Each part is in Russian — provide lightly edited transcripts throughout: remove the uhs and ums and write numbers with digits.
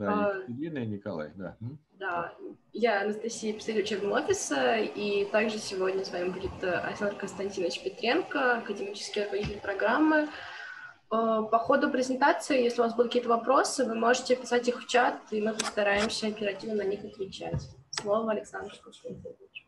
Да, Екатерина и Николай, да. Да, я Анастасия, представитель учебного офиса, и также сегодня с вами будет Александр Константинович Петренко, академический руководитель программы. По ходу презентации, если у вас будут какие-то вопросы, вы можете писать их в чат, и мы постараемся оперативно на них отвечать. Слово Александру Константиновичу.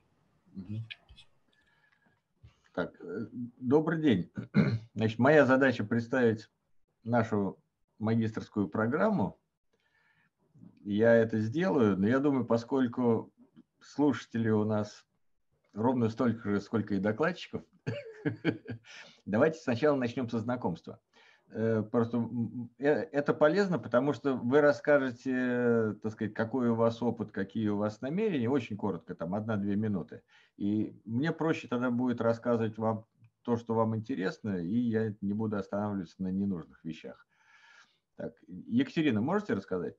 Так, добрый день. Значит, моя задача представить нашу магистерскую программу. Я это сделаю, но я думаю, поскольку слушателей у нас ровно столько же, сколько и докладчиков, давайте сначала начнем со знакомства. Просто это полезно, потому что вы расскажете, так сказать, какой у вас опыт, какие у вас намерения, очень коротко, там 1-2 минуты. И мне проще тогда будет рассказывать вам то, что вам интересно, и я не буду останавливаться на ненужных вещах. Так, Екатерина, можете рассказать?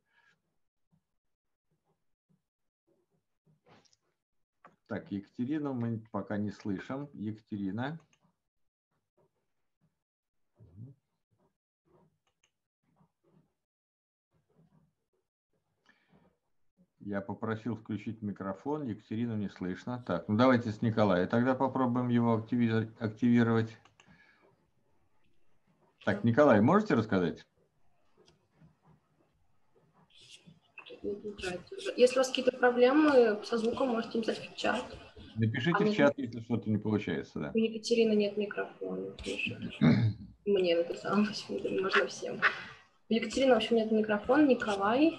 Так, Екатерину мы пока не слышим. Екатерина. Я попросил включить микрофон, Екатерину не слышно. Так, ну давайте с Николаем. Тогда попробуем его активировать. Так, Николай, можете рассказать? Если у вас какие-то проблемы со звуком, можете написать в чат. Напишите в чат, если что-то не получается. Да. У Екатерины нет микрофона. Мне написала, можно всем. У Екатерины, в общем, нет микрофона. Николай.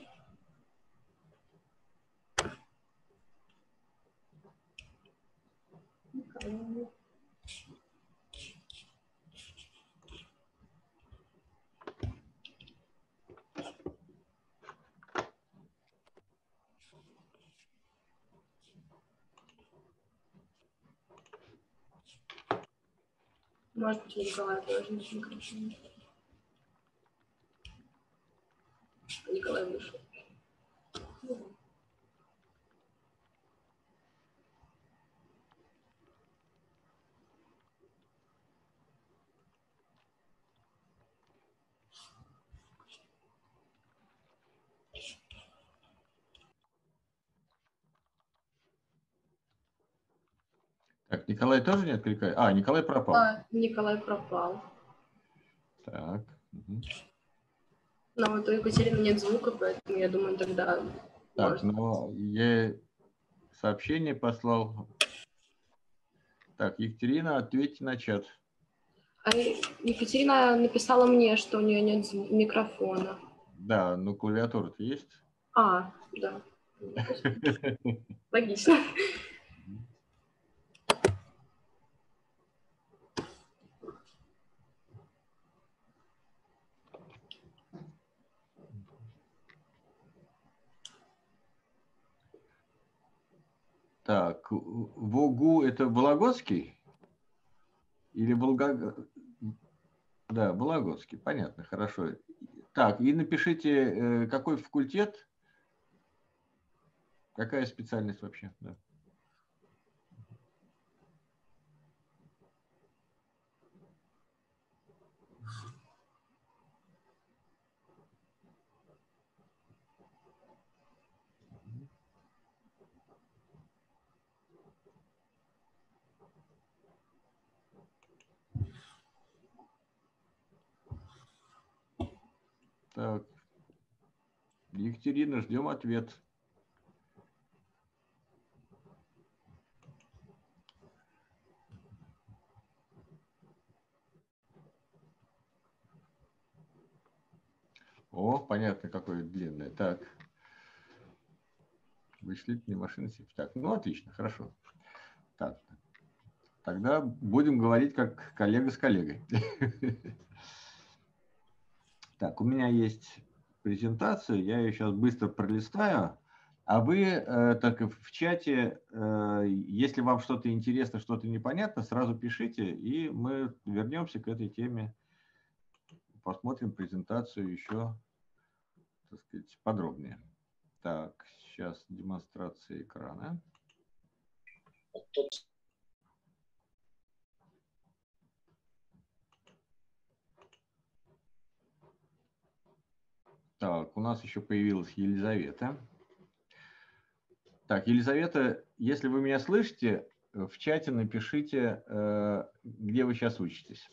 Может быть, у Николая тоже нет микрофона. Николай вышел. Так, Николай тоже не откликает? А, Николай пропал. Да, Николай пропал. Так. Угу. Но вот у Екатерины нет звука, поэтому я думаю, тогда так, можно. но я сообщение послал. Так, Екатерина, ответьте на чат. А Екатерина написала мне, что у нее нет микрофона. Да, но клавиатура-то есть? А, да. Логично. Так, ВОГУ это Вологодский? Или Да, Вологодский, понятно, хорошо. Так, и напишите, какой факультет, какая специальность вообще. Да. Так, Екатерина, ждем ответ. О, понятно, какое длинное. Так, вычислительные машины. Так, ну отлично, хорошо. Так, тогда будем говорить как коллега с коллегой. Так, у меня есть презентация, я ее сейчас быстро пролистаю. А вы так в чате, если вам что-то интересно, что-то непонятно, сразу пишите, и мы вернемся к этой теме, посмотрим презентацию еще, так сказать, подробнее. Так, сейчас демонстрация экрана. Так, Так, у нас еще появилась Елизавета. Так, Елизавета, если вы меня слышите, в чате напишите, где вы сейчас учитесь.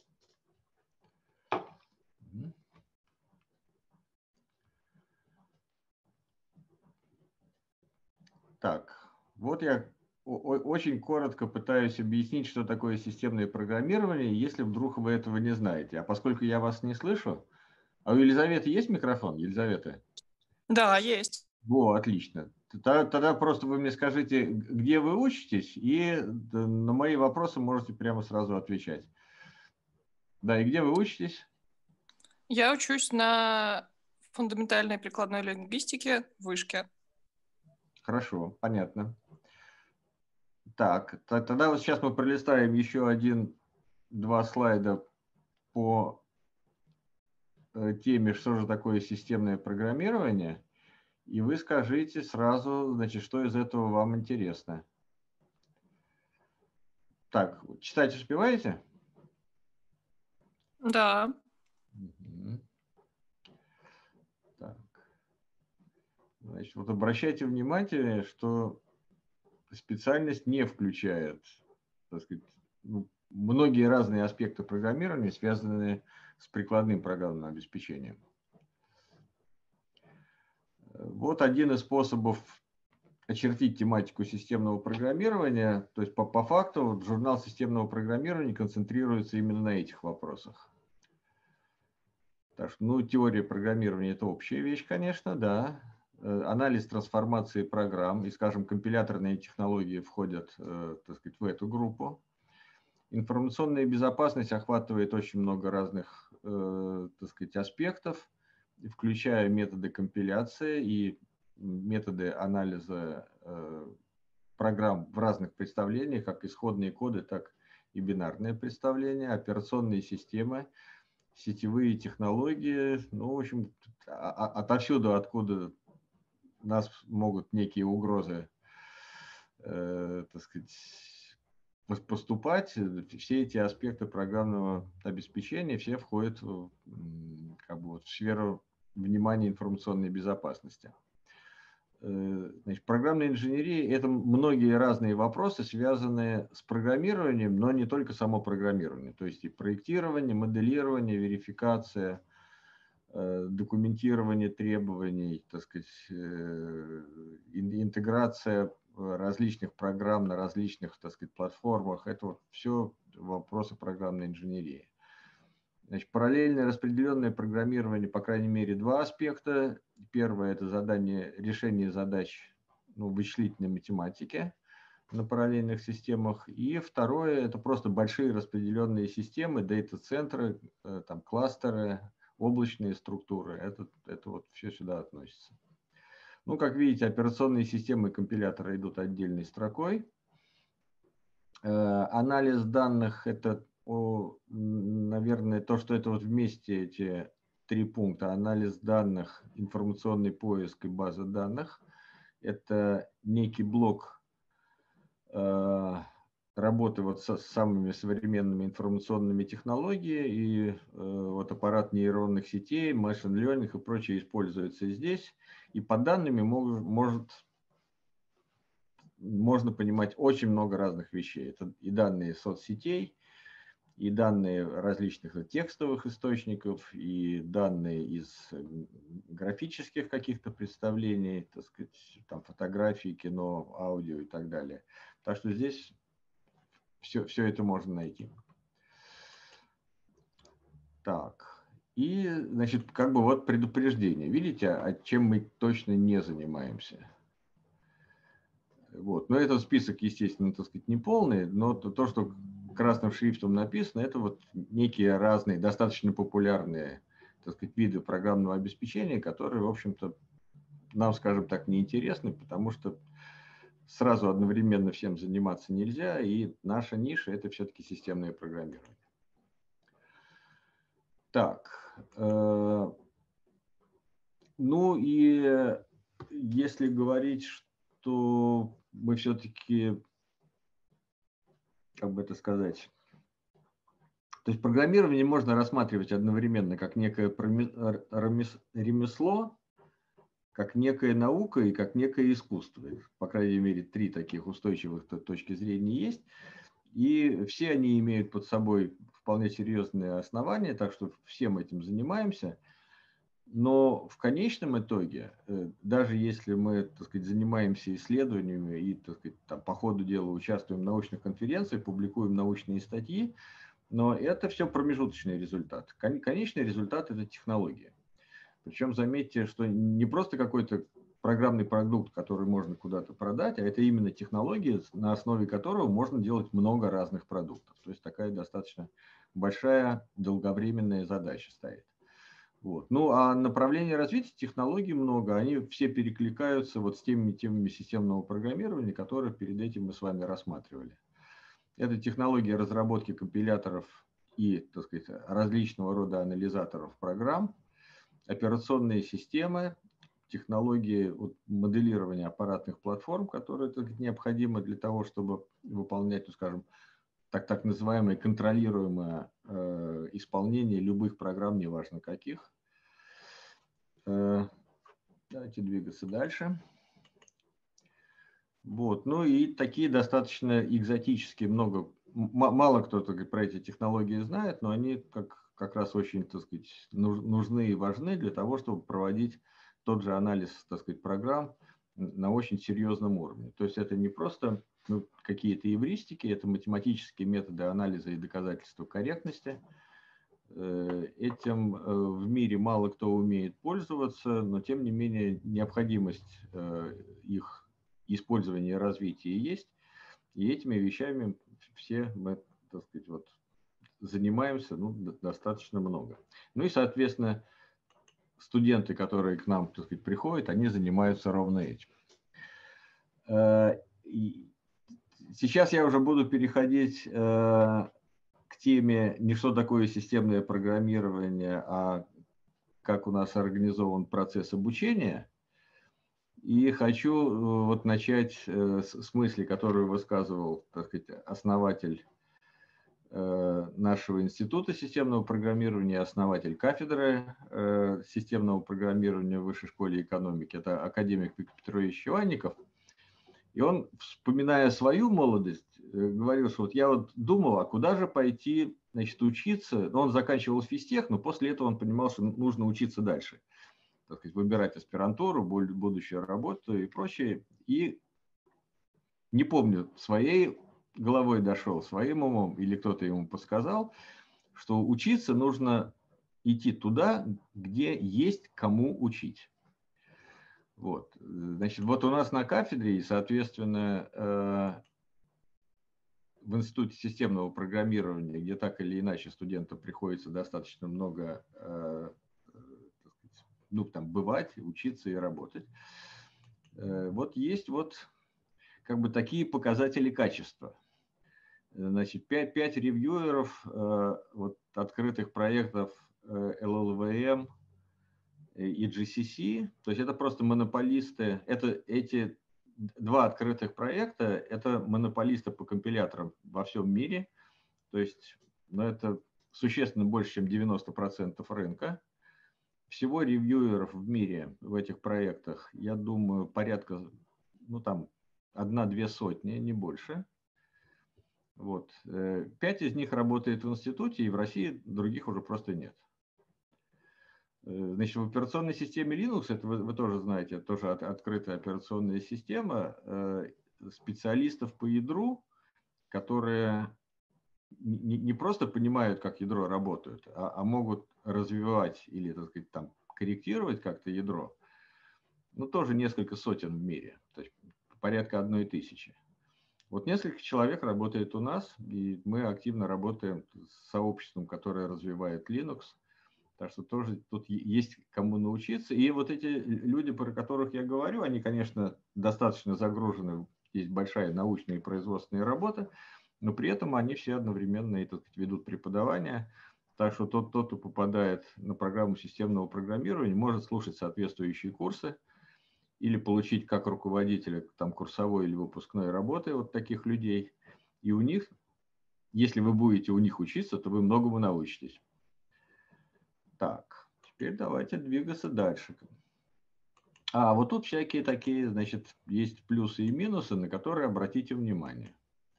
Так, вот я очень коротко пытаюсь объяснить, что такое системное программирование, если вдруг вы этого не знаете. А поскольку я вас не слышу, а у Елизаветы есть микрофон, Елизавета? Да, есть. Во, отлично. Тогда просто вы мне скажите, где вы учитесь, и на мои вопросы можете прямо сразу отвечать. Да, и где вы учитесь? Я учусь на фундаментальной прикладной лингвистике в Вышке. Хорошо, понятно. Так, тогда вот сейчас мы пролистаем еще один-два слайда по теме, что же такое системное программирование, и вы скажите сразу, значит, что из этого вам интересно. Так, читать успеваете? Да. Угу. Так. Значит, вот обращайте внимание, что специальность не включает, так сказать, многие разные аспекты программирования, связанные с прикладным программным обеспечением. Вот один из способов очертить тематику системного программирования. То есть по факту журнал системного программирования концентрируется именно на этих вопросах. Так что, теория программирования – это общая вещь, конечно, да. Анализ трансформации программ и, скажем, компиляторные технологии входят, так сказать, в эту группу. Информационная безопасность охватывает очень много разных, так сказать, аспектов, включая методы компиляции и методы анализа программ в разных представлениях, как исходные коды, так и бинарные представления, операционные системы, сетевые технологии, в общем, отовсюду, откуда нас могут некие угрозы, так сказать, поступать, все эти аспекты программного обеспечения, все входят в сферу внимания информационной безопасности. Значит, программная инженерия – это многие разные вопросы, связанные с программированием, но не только само программирование. То есть и проектирование, моделирование, верификация, документирование требований, так сказать, интеграция различных программ на различных, так сказать, платформах. Это вот все вопросы программной инженерии. Значит, параллельное распределенное программирование, по крайней мере, два аспекта. Первое – это решение задач вычислительной математики на параллельных системах. И второе – это просто большие распределенные системы, дата-центры, там, кластеры, облачные структуры. Это вот все сюда относится. Как видите, операционные системы и компиляторы идут отдельной строкой. Анализ данных – это, наверное, то, что это вот вместе эти три пункта. Анализ данных, информационный поиск и база данных. Это некий блок работы вот с самыми современными информационными технологиями, и вот аппарат нейронных сетей, machine learning и прочее используется здесь. И по данным можно понимать очень много разных вещей. Это и данные соцсетей, и данные различных текстовых источников, и данные из графических каких-то представлений, так сказать, там фотографии, кино, аудио и так далее. Так что здесь все это можно найти. Так, и, значит, вот предупреждение. Видите, чем мы точно не занимаемся? Вот. Но этот список, естественно, так сказать, не полный, но то, что красным шрифтом написано, это вот некие разные, достаточно популярные, так сказать, виды программного обеспечения, которые, в общем-то, нам, скажем так, неинтересны, потому что сразу одновременно всем заниматься нельзя, и наша ниша – это все-таки системное программирование. Так, и если говорить, что мы все-таки, как бы это сказать, то есть программирование можно рассматривать одновременно как некое ремесло, как некая наука и как некое искусство. По крайней мере, 3 таких устойчивых точки зрения есть. И все они имеют под собой вполне серьезные основания, так что всем этим занимаемся. Но в конечном итоге, даже если мы, так сказать, занимаемся исследованиями и, так сказать, там, по ходу дела участвуем в научных конференциях, публикуем научные статьи, но это все промежуточный результат. Конечный результат – это технология. Причем заметьте, что не просто какой-то программный продукт, который можно куда-то продать, а это именно технология, на основе которого можно делать много разных продуктов. То есть такая достаточно большая долговременная задача стоит. Вот. Ну, а направлений развития технологий много, они все перекликаются вот с теми темами системного программирования, которые перед этим мы с вами рассматривали. Это технология разработки компиляторов и, так сказать, различного рода анализаторов программ, операционные системы, технологии вот, моделирования аппаратных платформ, которые, так сказать, необходимы для того, чтобы выполнять, ну, скажем, так называемое контролируемое исполнение любых программ, неважно каких. Давайте двигаться дальше. Вот. Ну и такие достаточно экзотические, мало кто про эти технологии знает, но они как раз очень, так сказать, нужны и важны для того, чтобы проводить тот же анализ, так сказать, программ на очень серьезном уровне. То есть это не просто какие-то эвристики, это математические методы анализа и доказательства корректности. Этим в мире мало кто умеет пользоваться, но тем не менее необходимость их использования и развития есть. И этими вещами все мы, так сказать, вот, занимаемся достаточно много. Ну и, соответственно, студенты, которые к нам, так сказать, приходят, они занимаются ровно этим. Сейчас я уже буду переходить к теме не что такое системное программирование, а как у нас организован процесс обучения. И хочу вот начать с мысли, которую высказывал, так сказать, основатель нашего института системного программирования, основатель кафедры системного программирования в Высшей школе экономики. Это академик Виктор Петрович Иванников. И он, вспоминая свою молодость, говорил, что вот я вот думал, а куда же пойти, значит, учиться. Он заканчивал физтех, но после этого он понимал, что нужно учиться дальше. Так сказать, выбирать аспирантуру, будущую работу и прочее. И не помню, своей головой дошел, своим умом, или кто-то ему подсказал, что учиться нужно идти туда, где есть кому учить. Вот. Значит, вот у нас на кафедре, и, соответственно, в Институте системного программирования, где так или иначе студентам приходится достаточно много там, бывать, учиться и работать, вот есть вот как бы такие показатели качества. Значит, 5 ревьюеров вот, открытых проектов LLVM и GCC, то есть это просто монополисты, эти 2 открытых проекта, это монополисты по компиляторам во всем мире, то есть это существенно больше, чем 90% рынка. Всего ревьюеров в мире в этих проектах, я думаю, порядка, там, 1-2 сотни, не больше. Вот. 5 из них работает в институте, и в России других уже просто нет. Значит, в операционной системе Linux, это вы тоже знаете, это тоже открытая операционная система специалистов по ядру, которые не просто понимают, как ядро работает, а могут развивать или, так сказать, там, корректировать как-то ядро, тоже несколько сотен в мире, то есть порядка 1000. Вот несколько человек работает у нас, и мы активно работаем с сообществом, которое развивает Linux. Так что тоже тут есть кому научиться. И вот эти люди, про которых я говорю, они, конечно, достаточно загружены. Есть большая научная и производственная работа, но при этом они все одновременно и, так сказать, ведут преподавание. Так что тот, кто попадает на программу системного программирования, может слушать соответствующие курсы или получить как руководителя там, курсовой или выпускной работы вот таких людей. И у них, если вы будете у них учиться, то вы многому научитесь. Так, теперь давайте двигаться дальше. А вот тут всякие такие, значит, есть плюсы и минусы, на которые обратите внимание.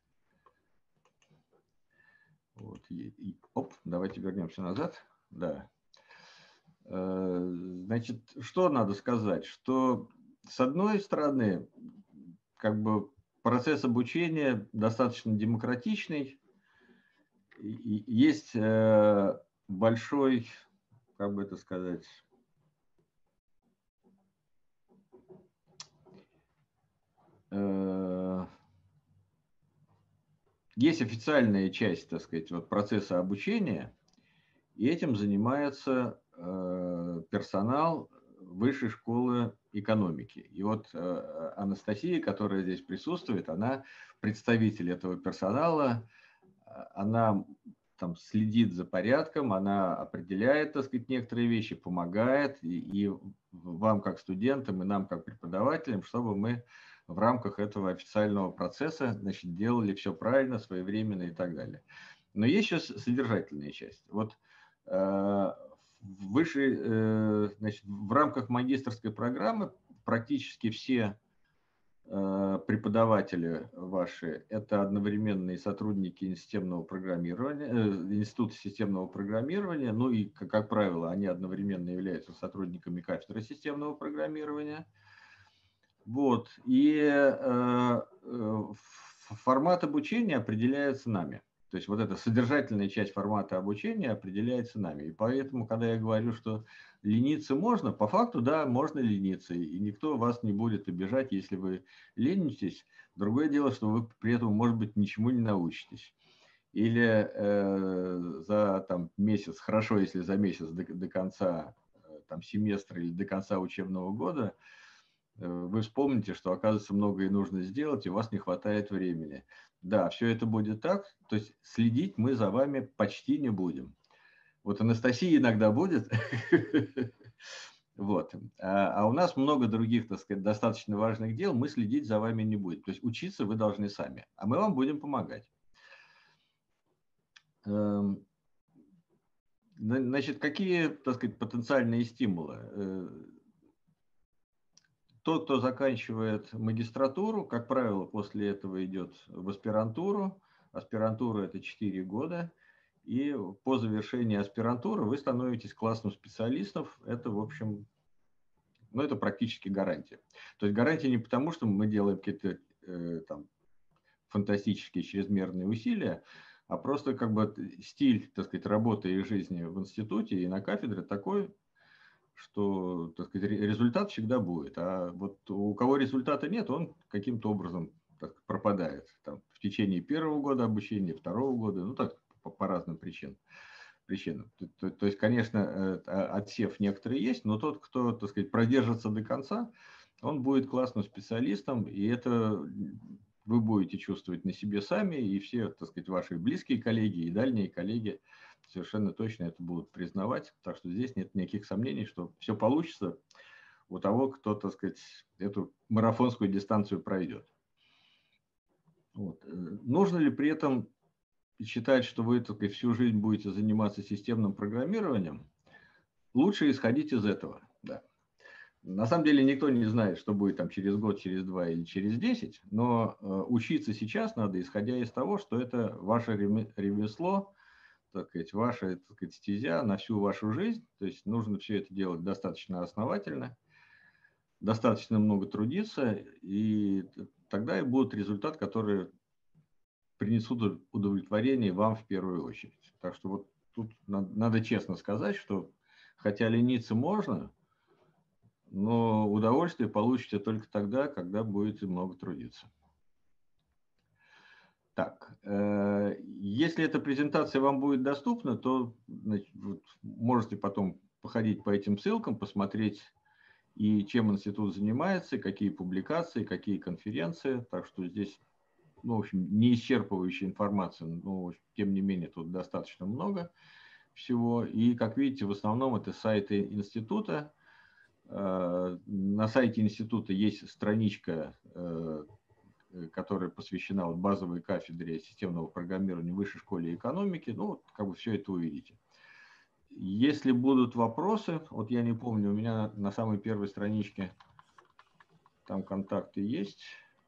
Вот. Оп, давайте вернемся назад. Да. Значит, что надо сказать? Что, с одной стороны, как бы процесс обучения достаточно демократичный. И есть большой, как бы это сказать, есть официальная часть, так сказать, вот процесса обучения, и этим занимается персонал Высшей школы экономики. И вот Анастасия, которая здесь присутствует, она представитель этого персонала, она там следит за порядком, она определяет, так сказать, некоторые вещи, помогает и вам как студентам, и нам как преподавателям, чтобы мы в рамках этого официального процесса, значит, делали все правильно, своевременно и так далее. Но есть еще содержательная часть. Вот значит, в рамках магистерской программы практически все преподаватели ваши – это одновременные сотрудники системного программирования, Института системного программирования, ну и, как правило, они одновременно являются сотрудниками кафедры системного программирования. Вот. И формат обучения определяется нами. То есть вот эта содержательная часть формата обучения определяется нами. И поэтому, когда я говорю, что лениться можно, по факту, да, можно лениться. И никто вас не будет обижать, если вы ленитесь. Другое дело, что вы при этом, может быть, ничему не научитесь. Или за там, месяц, хорошо, если за месяц до конца там, семестра или до конца учебного года, вы вспомните, что, оказывается, многое нужно сделать, и у вас не хватает времени. Да, все это будет так, то есть следить мы за вами почти не будем. Вот Анастасия иногда будет, вот. А у нас много других, так сказать, достаточно важных дел, мы следить за вами не будем. То есть учиться вы должны сами, а мы вам будем помогать. Значит, какие, так сказать, потенциальные стимулы? Тот, кто заканчивает магистратуру, как правило, после этого идет в аспирантуру. Аспирантура – это 4 года. И по завершении аспирантуры вы становитесь классным специалистом. Это, в общем, ну, это практически гарантия. То есть гарантия не потому, что мы делаем какие-то там фантастические чрезмерные усилия, а просто как бы стиль, так сказать, работы и жизни в институте и на кафедре такой, что, так сказать, результат всегда будет. А вот у кого результата нет, он каким-то образом так пропадает. Там, в течение первого года обучения, второго года, ну так, по разным причинам. То есть, конечно, отсев некоторые есть, но тот, кто, так сказать, продержится до конца, он будет классным специалистом, и это вы будете чувствовать на себе сами, и все, так сказать, ваши близкие коллеги и дальние коллеги совершенно точно это будут признавать. Так что здесь нет никаких сомнений, что все получится у того, кто, так сказать, эту марафонскую дистанцию пройдет. Вот. Нужно ли при этом считать, что вы, так сказать, всю жизнь будете заниматься системным программированием? Лучше исходить из этого. Да. На самом деле никто не знает, что будет там через год, через 2 или через 10, но учиться сейчас надо, исходя из того, что это ваше ремесло, так сказать, ваша, так сказать, стезя на всю вашу жизнь. То есть нужно все это делать достаточно основательно, достаточно много трудиться, и тогда и будет результат, который принесут удовлетворение вам в первую очередь. Так что вот тут надо честно сказать, что хотя лениться можно, но удовольствие получите только тогда, когда будете много трудиться. Так, если эта презентация вам будет доступна, то, значит, вот, можете потом походить по этим ссылкам, посмотреть, и чем институт занимается, какие публикации, какие конференции. Так что здесь, ну, в общем, не исчерпывающая информация, но тем не менее тут достаточно много всего. И, как видите, в основном это сайты института. На сайте института есть страничка, которая посвящена вот базовой кафедре системного программирования в Высшей школе экономики. Ну, вот, как бы все это увидите. Если будут вопросы, вот я не помню, у меня на самой первой страничке Там контакты есть.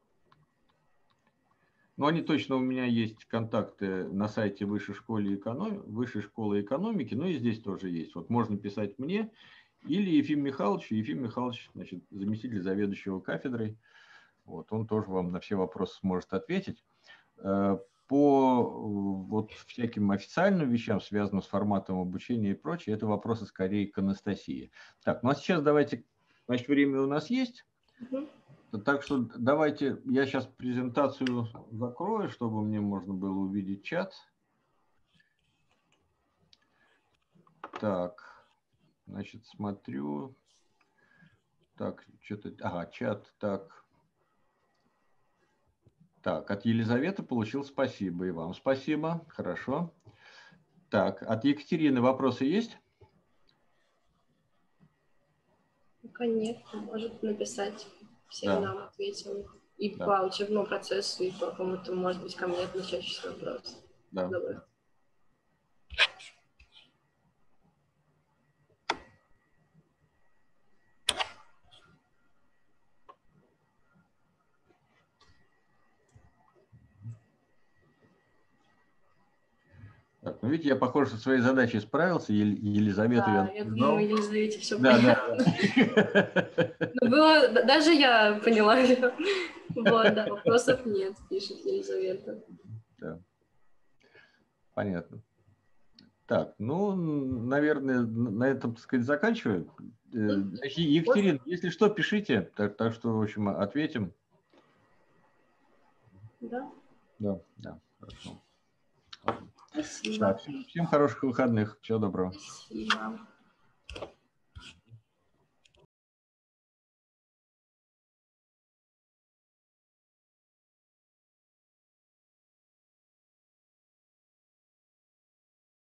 Но они точно у меня есть контакты на сайте Высшей школы экономики, но и здесь тоже есть. Вот можно писать мне или Ефиму Михайловичу. Ефим Михайлович, значит, заместитель заведующего кафедрой. Вот, он тоже вам на все вопросы сможет ответить. По вот всяким официальным вещам, связанным с форматом обучения и прочее, это вопросы скорее к Анастасии. Так, ну а сейчас давайте, значит, время у нас есть. Так что давайте я сейчас презентацию закрою, чтобы мне можно было увидеть чат. Так, значит, смотрю. Так, что-то... Ага, чат, так. Так, от Елизаветы получил спасибо, и вам спасибо, хорошо. Так, от Екатерины вопросы есть? Конечно, может написать, всем Да. нам ответим. И Да. по учебному процессу, и по какому-то, может быть, ко мне относящийся вопрос. Да. Добро. Так, ну, видите, я, похоже, со своей задачей справился. Елизавету Да, я думаю, Елизавете все понятно. Даже я поняла. Вот, да, вопросов нет, пишет Елизавета. Да. Понятно. Так, ну, наверное, на этом, так сказать, заканчиваем. Екатерина, если что, пишите. Так что, в общем, ответим. Да. Да, да, хорошо. Спасибо. Так, всем хороших выходных. Всего доброго. Спасибо.